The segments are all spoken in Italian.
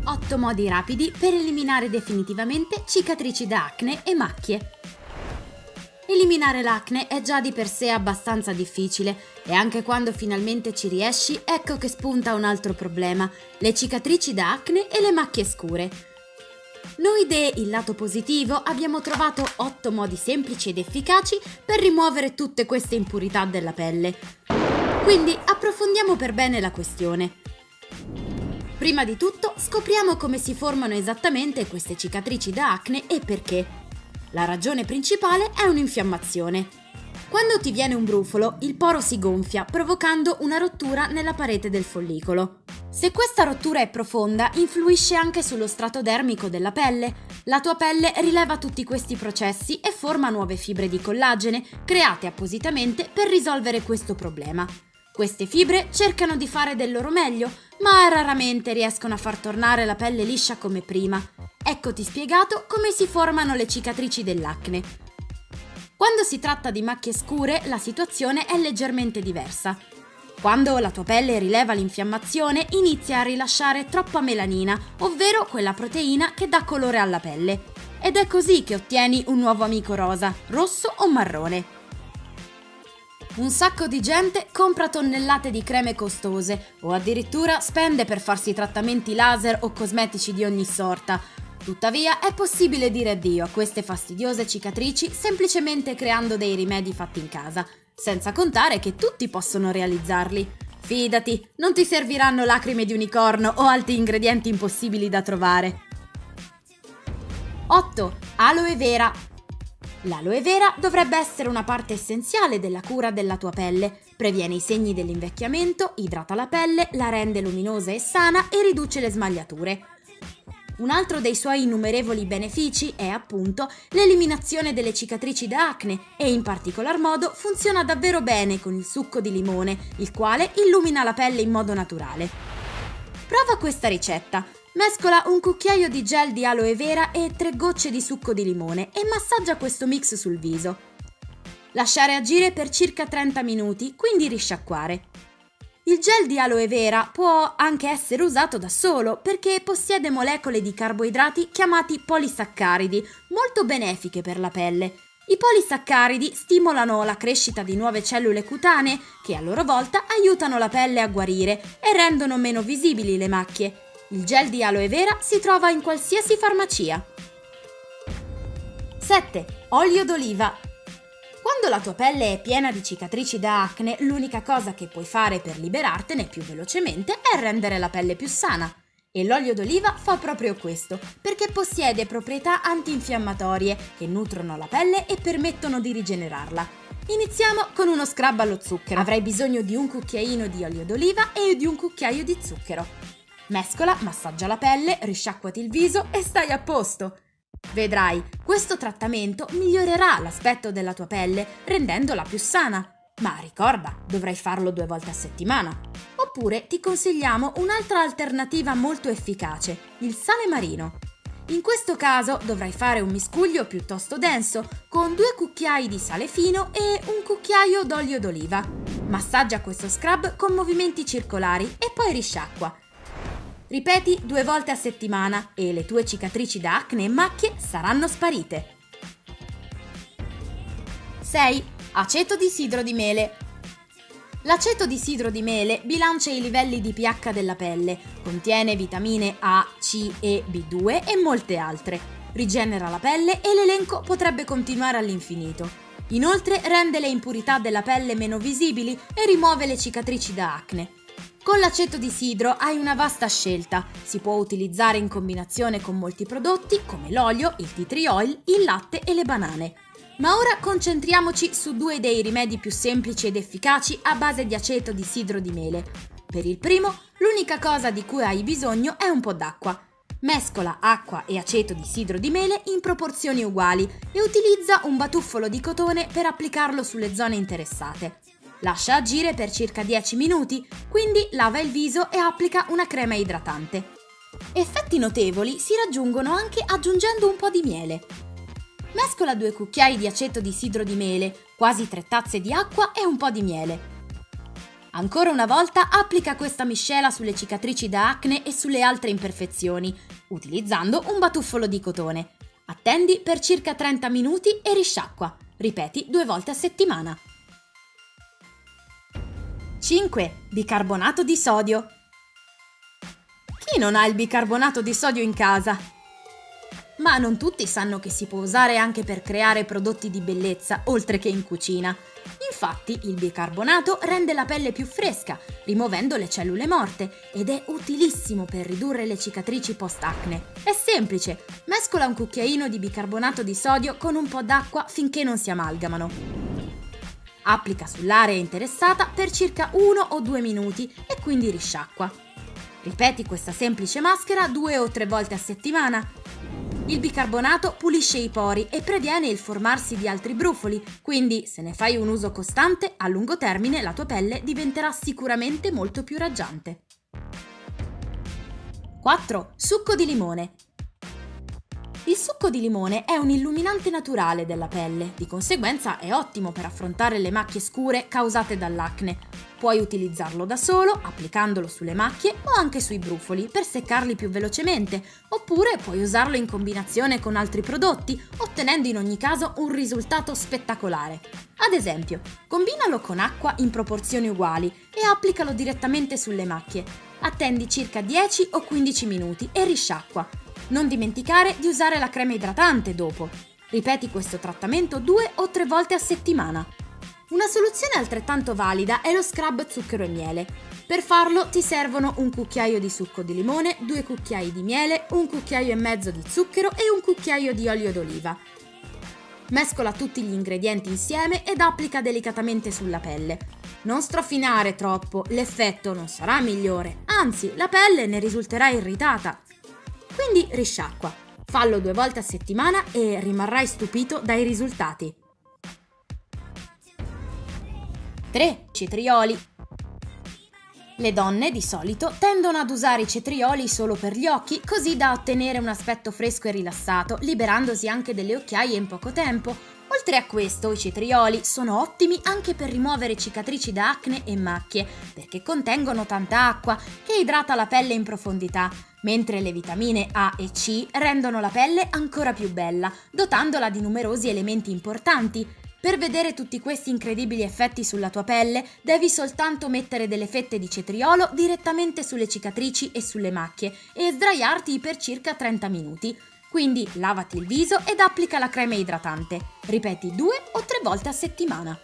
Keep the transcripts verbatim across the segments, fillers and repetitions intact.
otto modi rapidi per eliminare definitivamente cicatrici da acne e macchie. Eliminare l'acne è già di per sé abbastanza difficile e anche quando finalmente ci riesci, ecco che spunta un altro problema: le cicatrici da acne e le macchie scure. Noi de Il Lato Positivo abbiamo trovato otto modi semplici ed efficaci per rimuovere tutte queste impurità della pelle. Quindi approfondiamo per bene la questione. Prima di tutto scopriamo come si formano esattamente queste cicatrici da acne e perché. La ragione principale è un'infiammazione. Quando ti viene un brufolo, il poro si gonfia, provocando una rottura nella parete del follicolo. Se questa rottura è profonda, influisce anche sullo strato dermico della pelle. La tua pelle rileva tutti questi processi e forma nuove fibre di collagene, create appositamente per risolvere questo problema. Queste fibre cercano di fare del loro meglio, ma raramente riescono a far tornare la pelle liscia come prima. Eccoti spiegato come si formano le cicatrici dell'acne. Quando si tratta di macchie scure, la situazione è leggermente diversa. Quando la tua pelle rileva l'infiammazione, inizia a rilasciare troppa melanina, ovvero quella proteina che dà colore alla pelle. Ed è così che ottieni un nuovo amico rosa, rosso o marrone. Un sacco di gente compra tonnellate di creme costose o addirittura spende per farsi trattamenti laser o cosmetici di ogni sorta. Tuttavia è possibile dire addio a queste fastidiose cicatrici semplicemente creando dei rimedi fatti in casa, senza contare che tutti possono realizzarli. Fidati, non ti serviranno lacrime di unicorno o altri ingredienti impossibili da trovare. otto. Aloe vera. L'aloe vera dovrebbe essere una parte essenziale della cura della tua pelle. Previene i segni dell'invecchiamento, idrata la pelle, la rende luminosa e sana e riduce le smagliature. Un altro dei suoi innumerevoli benefici è appunto l'eliminazione delle cicatrici da acne e in particolar modo funziona davvero bene con il succo di limone, il quale illumina la pelle in modo naturale. Prova questa ricetta. Mescola un cucchiaio di gel di aloe vera e tre gocce di succo di limone e massaggia questo mix sul viso. Lasciare agire per circa trenta minuti, quindi risciacquare. Il gel di aloe vera può anche essere usato da solo perché possiede molecole di carboidrati chiamati polisaccaridi, molto benefiche per la pelle. I polisaccaridi stimolano la crescita di nuove cellule cutanee che a loro volta aiutano la pelle a guarire e rendono meno visibili le macchie. Il gel di aloe vera si trova in qualsiasi farmacia. sette. Olio d'oliva. Quando la tua pelle è piena di cicatrici da acne, l'unica cosa che puoi fare per liberartene più velocemente è rendere la pelle più sana. E l'olio d'oliva fa proprio questo, perché possiede proprietà antinfiammatorie che nutrono la pelle e permettono di rigenerarla. Iniziamo con uno scrub allo zucchero. Avrai bisogno di un cucchiaino di olio d'oliva e di un cucchiaio di zucchero. Mescola, massaggia la pelle, risciacquati il viso e stai a posto. Vedrai, questo trattamento migliorerà l'aspetto della tua pelle, rendendola più sana. Ma ricorda, dovrai farlo due volte a settimana. Oppure ti consigliamo un'altra alternativa molto efficace, il sale marino. In questo caso dovrai fare un miscuglio piuttosto denso, con due cucchiai di sale fino e un cucchiaio d'olio d'oliva. Massaggia questo scrub con movimenti circolari e poi risciacqua. Ripeti due volte a settimana e le tue cicatrici da acne e macchie saranno sparite. sei. Aceto di sidro di mele. L'aceto di sidro di mele bilancia i livelli di pH della pelle, contiene vitamine A, C, E, B due e molte altre. Rigenera la pelle e l'elenco potrebbe continuare all'infinito. Inoltre rende le impurità della pelle meno visibili e rimuove le cicatrici da acne. Con l'aceto di sidro hai una vasta scelta, si può utilizzare in combinazione con molti prodotti come l'olio, il tea tree oil, il latte e le banane. Ma ora concentriamoci su due dei rimedi più semplici ed efficaci a base di aceto di sidro di mele. Per il primo, l'unica cosa di cui hai bisogno è un po' d'acqua. Mescola acqua e aceto di sidro di mele in proporzioni uguali e utilizza un batuffolo di cotone per applicarlo sulle zone interessate. Lascia agire per circa dieci minuti, quindi lava il viso e applica una crema idratante. Effetti notevoli si raggiungono anche aggiungendo un po' di miele. Mescola due cucchiai di aceto di sidro di mele, quasi tre tazze di acqua e un po' di miele. Ancora una volta applica questa miscela sulle cicatrici da acne e sulle altre imperfezioni, utilizzando un batuffolo di cotone. Attendi per circa trenta minuti e risciacqua. Ripeti due volte a settimana. cinque. Bicarbonato di sodio. Chi non ha il bicarbonato di sodio in casa? Ma non tutti sanno che si può usare anche per creare prodotti di bellezza, oltre che in cucina. Infatti, il bicarbonato rende la pelle più fresca, rimuovendo le cellule morte, ed è utilissimo per ridurre le cicatrici post-acne. È semplice, mescola un cucchiaino di bicarbonato di sodio con un po' d'acqua finché non si amalgamano. Applica sull'area interessata per circa uno o due minuti e quindi risciacqua. Ripeti questa semplice maschera due o tre volte a settimana. Il bicarbonato pulisce i pori e previene il formarsi di altri brufoli, quindi se ne fai un uso costante, a lungo termine la tua pelle diventerà sicuramente molto più raggiante. quattro. Succo di limone. Il succo di limone è un illuminante naturale della pelle, di conseguenza è ottimo per affrontare le macchie scure causate dall'acne. Puoi utilizzarlo da solo, applicandolo sulle macchie o anche sui brufoli per seccarli più velocemente, oppure puoi usarlo in combinazione con altri prodotti, ottenendo in ogni caso un risultato spettacolare. Ad esempio, combinalo con acqua in proporzioni uguali e applicalo direttamente sulle macchie. Attendi circa dieci o quindici minuti e risciacqua. Non dimenticare di usare la crema idratante dopo. Ripeti questo trattamento due o tre volte a settimana. Una soluzione altrettanto valida è lo scrub zucchero e miele. Per farlo ti servono un cucchiaio di succo di limone, due cucchiai di miele, un cucchiaio e mezzo di zucchero e un cucchiaio di olio d'oliva. Mescola tutti gli ingredienti insieme ed applica delicatamente sulla pelle. Non strofinare troppo, l'effetto non sarà migliore, anzi la pelle ne risulterà irritata. Quindi risciacqua, fallo due volte a settimana e rimarrai stupito dai risultati. tre. Cetrioli. Le donne di solito tendono ad usare i cetrioli solo per gli occhi, così da ottenere un aspetto fresco e rilassato, liberandosi anche delle occhiaie in poco tempo. Oltre a questo, i cetrioli sono ottimi anche per rimuovere cicatrici da acne e macchie, perché contengono tanta acqua che idrata la pelle in profondità, mentre le vitamine A e C rendono la pelle ancora più bella, dotandola di numerosi elementi importanti. Per vedere tutti questi incredibili effetti sulla tua pelle, devi soltanto mettere delle fette di cetriolo direttamente sulle cicatrici e sulle macchie e sdraiarti per circa trenta minuti. Quindi lavati il viso ed applica la crema idratante. Ripeti due o tre volte a settimana.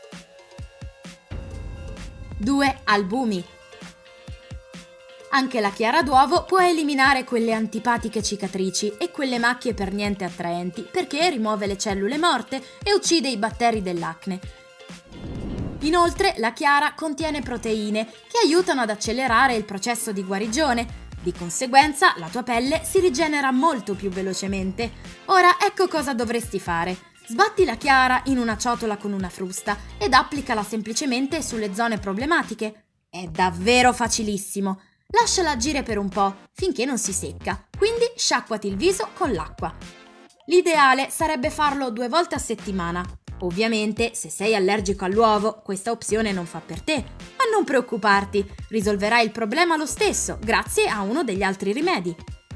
due. Albumi. Anche la chiara d'uovo può eliminare quelle antipatiche cicatrici e quelle macchie per niente attraenti, perché rimuove le cellule morte e uccide i batteri dell'acne. Inoltre, la chiara contiene proteine che aiutano ad accelerare il processo di guarigione. Di conseguenza, la tua pelle si rigenera molto più velocemente. Ora, ecco cosa dovresti fare. Sbatti la chiara in una ciotola con una frusta ed applicala semplicemente sulle zone problematiche. È davvero facilissimo. Lasciala agire per un po', finché non si secca, quindi sciacquati il viso con l'acqua. L'ideale sarebbe farlo due volte a settimana. Ovviamente, se sei allergico all'uovo, questa opzione non fa per te, ma non preoccuparti, risolverai il problema lo stesso, grazie a uno degli altri rimedi.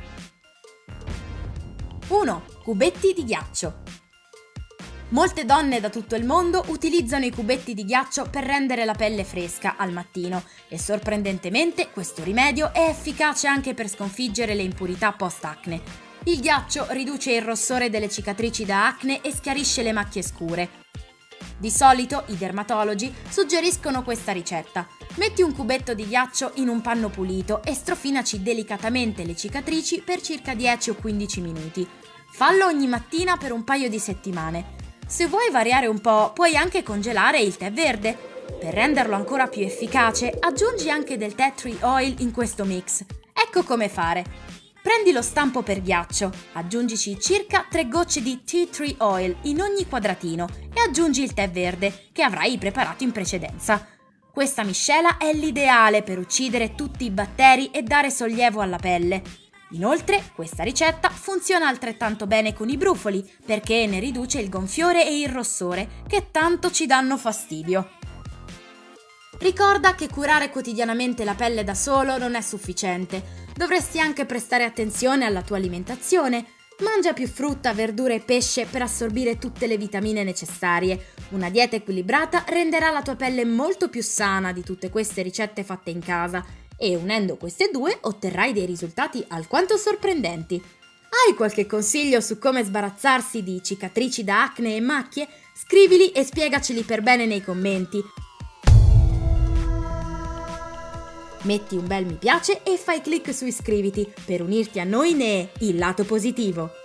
uno. Cubetti di ghiaccio. Molte donne da tutto il mondo utilizzano i cubetti di ghiaccio per rendere la pelle fresca al mattino e sorprendentemente questo rimedio è efficace anche per sconfiggere le impurità post-acne. Il ghiaccio riduce il rossore delle cicatrici da acne e schiarisce le macchie scure. Di solito i dermatologi suggeriscono questa ricetta. Metti un cubetto di ghiaccio in un panno pulito e strofinaci delicatamente le cicatrici per circa dieci o quindici minuti. Fallo ogni mattina per un paio di settimane. Se vuoi variare un po', puoi anche congelare il tè verde. Per renderlo ancora più efficace, aggiungi anche del tea tree oil in questo mix. Ecco come fare. Prendi lo stampo per ghiaccio, aggiungici circa tre gocce di tea tree oil in ogni quadratino e aggiungi il tè verde che avrai preparato in precedenza. Questa miscela è l'ideale per uccidere tutti i batteri e dare sollievo alla pelle. Inoltre, questa ricetta funziona altrettanto bene con i brufoli, perché ne riduce il gonfiore e il rossore, che tanto ci danno fastidio. Ricorda che curare quotidianamente la pelle da solo non è sufficiente. Dovresti anche prestare attenzione alla tua alimentazione. Mangia più frutta, verdura e pesce per assorbire tutte le vitamine necessarie. Una dieta equilibrata renderà la tua pelle molto più sana di tutte queste ricette fatte in casa e unendo queste due otterrai dei risultati alquanto sorprendenti. Hai qualche consiglio su come sbarazzarsi di cicatrici da acne e macchie? Scrivili e spiegaceli per bene nei commenti. Metti un bel mi piace e fai clic su iscriviti per unirti a noi ne è il lato positivo.